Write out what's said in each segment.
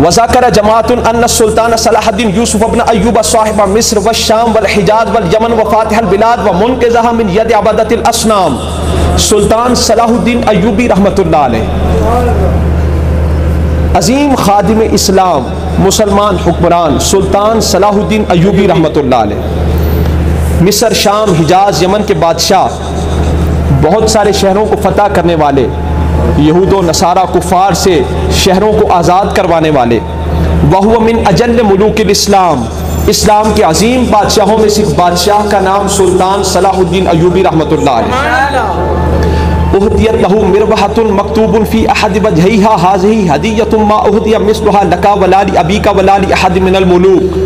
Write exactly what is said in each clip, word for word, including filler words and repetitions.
وذکر جماعت ان السلطان صلاح الدین یوسف ابن ایوب صاحب مصر والشام والحجاز والیمن وفاتح البلاد ومنقذها من ید عبادت الاصنام. سلطان صلاح الدین ایوبی رحمۃ اللہ علیہ، عظیم خادم اسلام، مسلمان حکمران سلطان صلاح الدین ایوبی رحمۃ اللہ علیہ، مصر، شام، حجاز، یمن کے بادشاہ، بہت سارے شہروں کو فتح کرنے والے، یہود و نصارہ کفار سے شہروں کو آزاد کروانے والے. وَهُوَ مِنْ أَجَلِّ مُلُوكِ الْإِسْلام، اسلام کے عظیم بادشاہوں میں سے ایک بادشاہ کا نام سلطان صلاح الدین ایوبی رحمۃ اللہ علیہ. اہدیت لہ مروحۃ مکتوب فی احد وجہیہا ھذہ ھدیۃ ما اہدی مثلھا لک ولا لابیک ولا لاحد من الملوک.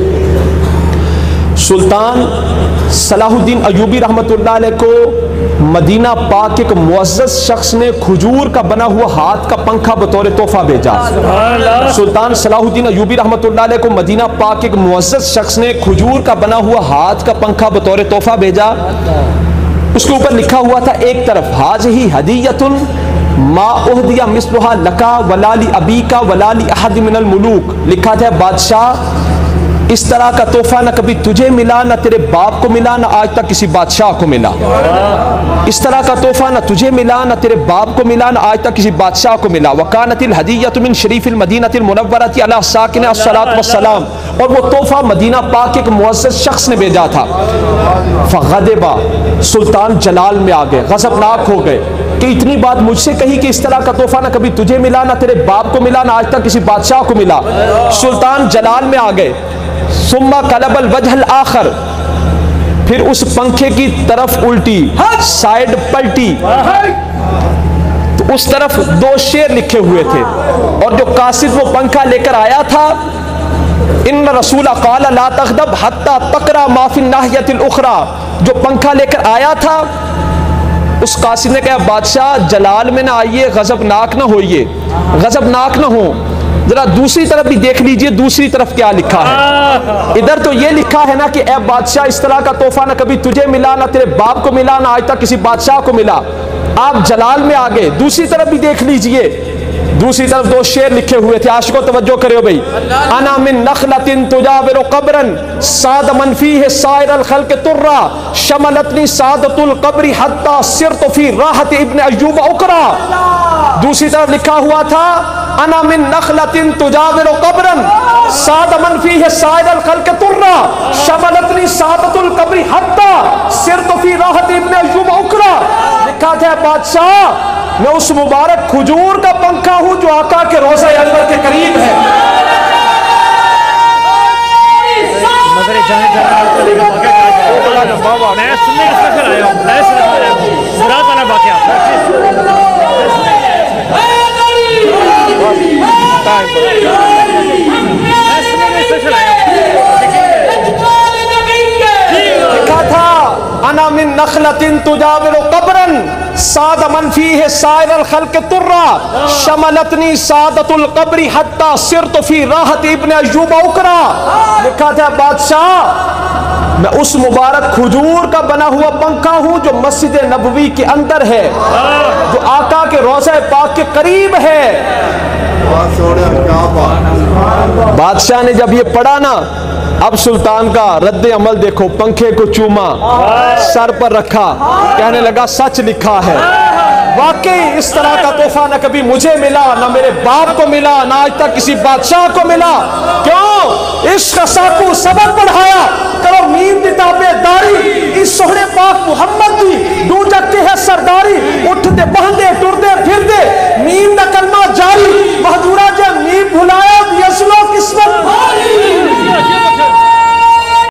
سلطان صلاح الدین ایوبی رحمۃ اللہ علیہ کو مدینہ پاک کے ایک معزز شخص نے کھجور کا بنا ہوا ہاتھ کا پنکھا بطور تحفہ بھیجا. سلطان صلاح الدین ایوبی رحمۃ اللہ علیہ کو مدینہ پاک کے ایک معزز شخص نے کھجور کا بنا ہوا ہاتھ کا پنکھا بطور تحفہ بھیجا. اس کے اوپر لکھا ہوا تھا ایک طرف ھذہ ھدیۃ ما اہدی مثلھا لک ولا لابیک ولا لاحد من الملوک، لکھا تھا بادشاہ اس طرح کا تحفہ نہ کبھی تجھے ملا، نہ تیرے باپ کو ملا، نہ آج تک کسی بادشاہ کو ملا. اس طرح کا تحفہ نہ تجھے ملا، نہ تیرے باپ کو ملا، نہ آج تک کسی بادشاہ کو ملا. وکانت الہدیۃ من شریف المدینۃ المنورۃ علی ساکنہ الصلاۃ والسلام، اور وہ تحفہ مدینہ پاک کے ایک معزز شخص نے بھیجا تھا. فغضب، سلطان جلال میں آ گئے، غضبناک ہو گئے کہ اتنی بات مجھ سے کہی کہ اس طرح کا تحفہ نہ کبھی تجھے ملا، نہ تیرے باپ کو ملا، نہ آج تک کسی بادشاہ کو ملا. سلطان جلال میں آ گئے. ثم قلب الوجہ الآخر، پھر اس پنکھے کی طرف الٹی، سائیڈ پلٹی، تو اس طرف دو شعر لکھے ہوئے تھے، اور جو قاصد وہ پنکھا لے کر آیا تھا، ان رسول قال لا تغضب حتی تقرأ ما فی الناحیۃ الاخری، جو پنکھا لے کر آیا تھا اس قاصد نے کہا بادشاہ جلال میں نہ آئیے، غضبناک نہ ہوئیے، غضبناک نہ ہو، ذرا دوسری طرف بھی دیکھ لیجئے دوسری طرف کیا لکھا ہے. ادھر تو یہ لکھا ہے نا کہ اے بادشاہ اس طرح کا تحفہ نہ کبھی تجھے ملا، نہ تیرے باپ کو ملا، نہ آج تک کسی بادشاہ کو ملا. آپ جلال میں آگے، دوسری طرف بھی دیکھ لیجئے، دوسری طرف دو شعر لکھے ہوئے تھے. عاشقوں توجہ کرو بھائی. انا من نخلۃ تجاور قبرا ساد من فیہ سائر الخلق ترا شملتنی سعادت القبر حتی صرت فی راحت ابن ایوب اکرا. دوسری طرف لکھا ہوا تھا انا من نخلۃ تجاور قبرا ساد من فیہ سائر الخلق ترا شملتنی سعادت القبر حتی صرت فی راحت ابن ایوب اکرا. لکھا تھا بادشاہ میں اس مبارک کھجور کا پنکھا ہوں جو آقا کے روضہ انور کے قریب ہے. لکھا تھا انا من نخلۃ تجاور قبرا ساد من فیہ سائر الخلق ترا شملتنی سعادت القبر حتی صرت فی راحت ابن ایوب اکرا. لکھا تھا بادشاہ میں اس مبارک کھجور کا بنا ہوا پنکھا ہوں جو مسجد نبوی کے اندر ہے، جو آقا کے روضہ پاک کے قریب ہے. بادشاہ نے جب یہ پڑھا نا، اب سلطان کا رد عمل دیکھو، پنکھے کو چوما، سر پر رکھا، کہنے لگا سچ لکھا ہے، واقعی اس طرح کا تحفہ نہ کبھی مجھے ملا، نہ میرے باپ کو ملا، نہ آج تک کسی بادشاہ کو ملا. کیوں؟ عشق کا ساکو سبق پڑھایا کرو مین دی تابع داری، اس سہنے پاک محمد دی دو جگتے ہے سرداری، اٹھتے بہندے ٹردے پھردے مین